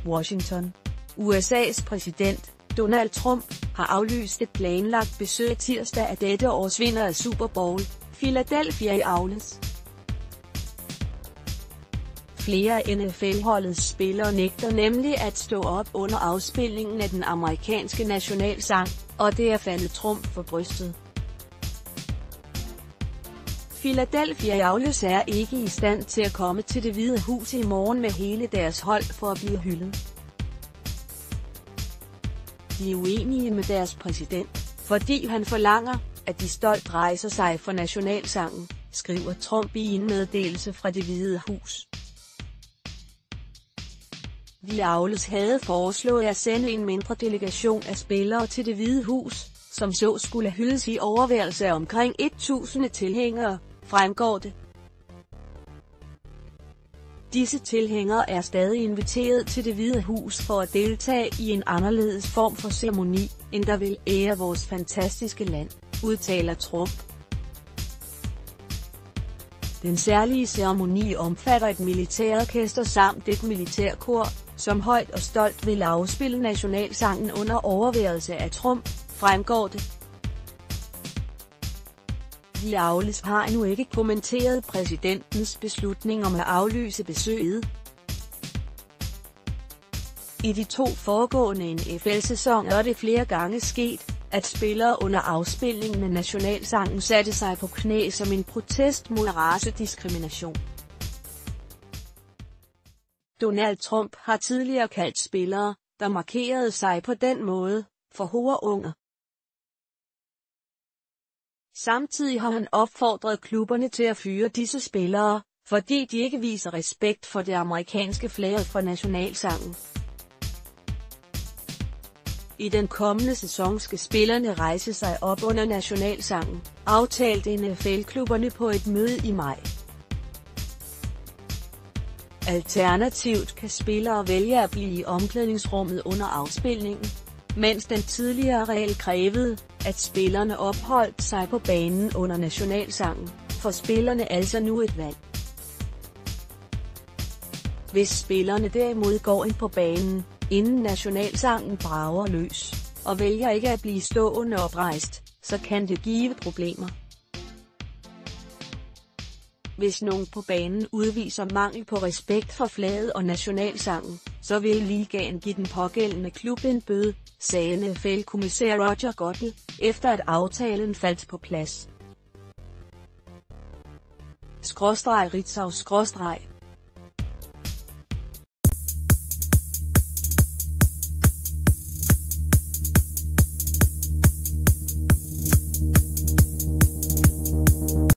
Washington. USA's præsident, Donald Trump, har aflyst et planlagt besøg tirsdag af dette års vinder af Super Bowl, Philadelphia Eagles. Flere af NFL-holdets spillere nægter nemlig at stå op under afspilningen af den amerikanske nationalsang, og det er faldet Trump for brystet. Philadelphia Eagles er ikke i stand til at komme til Det Hvide Hus i morgen med hele deres hold for at blive hyldet. De er uenige med deres præsident, fordi han forlanger, at de stolt rejser sig for nationalsangen, skriver Trump i en meddelelse fra Det Hvide Hus. The Eagles havde foreslået at sende en mindre delegation af spillere til Det Hvide Hus, som så skulle hyldes i overværelse af omkring 1000 tilhængere, fremgår det. Disse tilhængere er stadig inviteret til Det Hvide Hus for at deltage i en anderledes form for ceremoni, end der vil ære vores fantastiske land, udtaler Trump. Den særlige ceremoni omfatter et militærorkester samt et militærkor, som højt og stolt vil afspille nationalsangen under overværelse af Trump, fremgår det. The Eagles har endnu ikke kommenteret præsidentens beslutning om at aflyse besøget. I de 2 foregående NFL-sæsoner er det flere gange sket, at spillere under afspilningen af nationalsangen satte sig på knæ som en protest mod racediskrimination. Donald Trump har tidligere kaldt spillere, der markerede sig på den måde, for horunger. Samtidig har han opfordret klubberne til at fyre disse spillere, fordi de ikke viser respekt for det amerikanske flag for nationalsangen. I den kommende sæson skal spillerne rejse sig op under nationalsangen, aftalte NFL-klubberne på et møde i maj. Alternativt kan spillere vælge at blive i omklædningsrummet under afspilningen, mens den tidligere regel krævede, at spillerne opholdt sig på banen under nationalsangen, får spillerne altså nu et valg. Hvis spillerne derimod går ind på banen, inden nationalsangen brager løs, og vælger ikke at blive stående oprejst, så kan det give problemer. Hvis nogen på banen udviser mangel på respekt for flaget og nationalsangen, så vil ligaen give den pågældende klub en bøde, sagde NFL-kommissær Roger Goodell, efter at aftalen faldt på plads. /Ritzau/